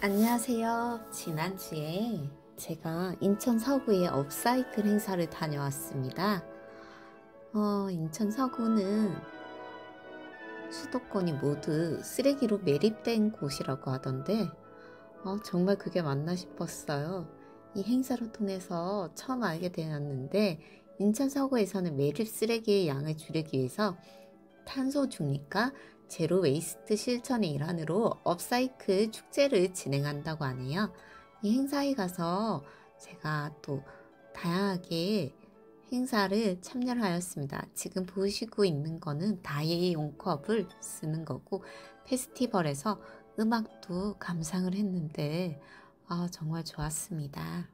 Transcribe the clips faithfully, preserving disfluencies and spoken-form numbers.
안녕하세요. 지난주에 제가 인천 서구의 업사이클 행사를 다녀왔습니다. 어, 인천 서구는 수도권이 모두 쓰레기로 매립된 곳이라고 하던데 어, 정말 그게 맞나 싶었어요. 이 행사를 통해서 처음 알게 되었는데 인천 서구에서는 매립 쓰레기의 양을 줄이기 위해서 탄소 중립과 제로 웨이스트 실천의 일환으로 업사이클 축제를 진행한다고 하네요. 이 행사에 가서 제가 또 다양하게 행사를 참여를 하였습니다. 지금 보시고 있는 거는 다이용 컵을 쓰는 거고, 페스티벌에서 음악도 감상을 했는데 아, 정말 좋았습니다.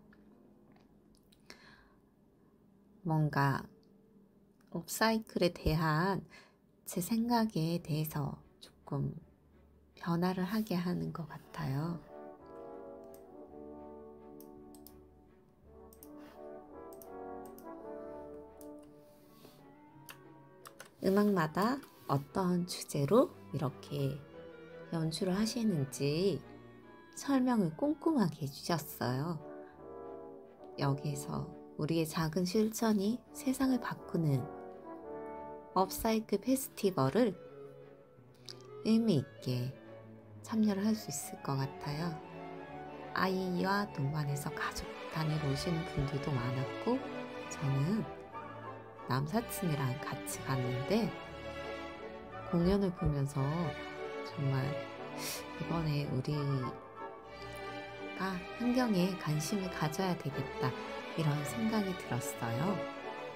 뭔가 업사이클에 대한 제 생각에 대해서 조금 변화를 하게 하는 것 같아요. 음악마다 어떤 주제로 이렇게 연주를 하시는지 설명을 꼼꼼하게 해주셨어요. 여기에서 우리의 작은 실천이 세상을 바꾸는 업사이클 페스티벌을 의미있게 참여를 할 수 있을 것 같아요. 아이와 동반해서 가족 단위로 오시는 분들도 많았고, 저는 남사친이랑 같이 갔는데 공연을 보면서 정말 이번에 우리가 환경에 관심을 가져야 되겠다, 이런 생각이 들었어요.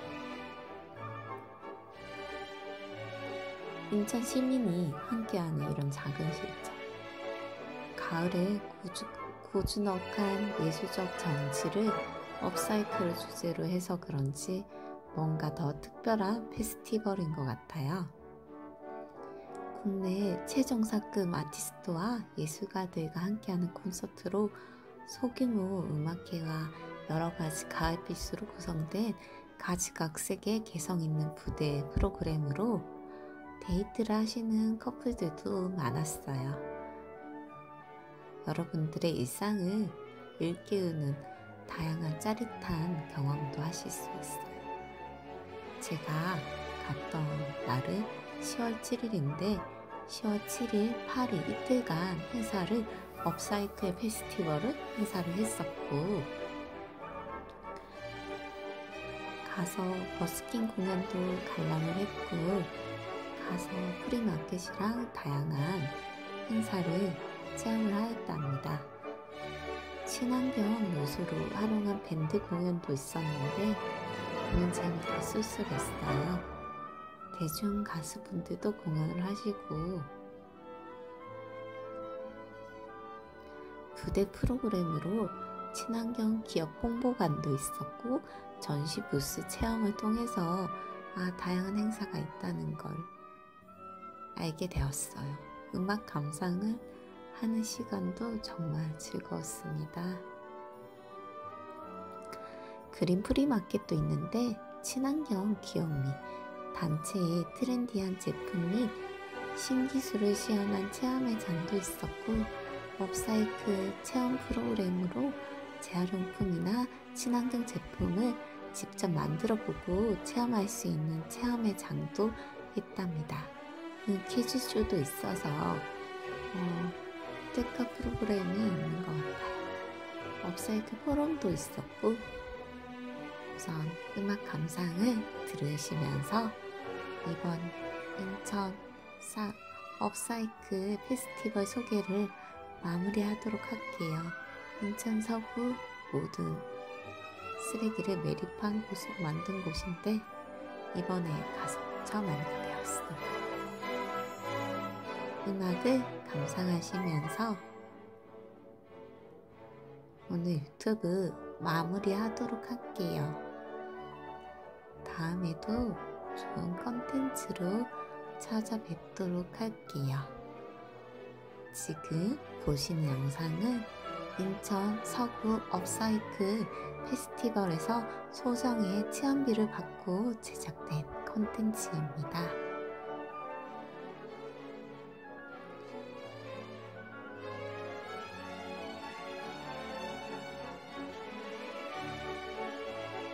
인천 시민이 함께하는 이런 작은 실천, 가을에 고주, 고즈넉한 예술적 정치를 업사이클을 주제로 해서 그런지 뭔가 더 특별한 페스티벌인 것 같아요. 국내 최정상급 아티스트와 예술가들과 함께하는 콘서트로 소규모 음악회와 여러가지 가을빛으로 구성된 가지각색의 개성있는 무대 프로그램으로 데이트를 하시는 커플들도 많았어요. 여러분들의 일상을 일깨우는 다양한 짜릿한 경험도 하실 수 있어요. 제가 갔던 날은 시월 칠일인데 시월 칠일, 팔일 이틀간 행사를 업사이클 페스티벌을 행사를 했었고, 가서 버스킹 공연도 관람을 했고, 가서 프리마켓이랑 다양한 행사를 체험을 하였답니다. 친환경 요소로 활용한 밴드 공연도 있었는데 공연 재미가 쏠쏠했어요. 대중 가수분들도 공연을 하시고, 부대 프로그램으로 친환경 기업 홍보관도 있었고, 전시 부스 체험을 통해서 아, 다양한 행사가 있다는 걸 알게 되었어요. 음악 감상을 하는 시간도 정말 즐거웠습니다. 그린 프리마켓도 있는데 친환경 기업 및 단체의 트렌디한 제품 및 신기술을 시연한 체험의 장도 있었고, 업사이클 체험 프로그램으로 재활용품이나 친환경 제품을 직접 만들어 보고 체험할 수 있는 체험의 장도 있답니다. 퀴즈쇼도 있어서 어, 특화 프로그램이 있는 것 같아요. 업사이클 포럼도 있었고, 우선 음악 감상을 들으시면서 이번 인천 사, 업사이클 페스티벌 소개를 마무리하도록 할게요. 인천 서구 모든 쓰레기를 매립한 곳으로 만든 곳인데 이번에 가서 처음 알게 되었어요. 음악을 감상하시면서 오늘 유튜브 마무리하도록 할게요. 다음에도 좋은 컨텐츠로 찾아뵙도록 할게요. 지금 보시는 영상은 인천 서구 업사이클 페스티벌에서 소정의 체험비를 받고 제작된 컨텐츠입니다.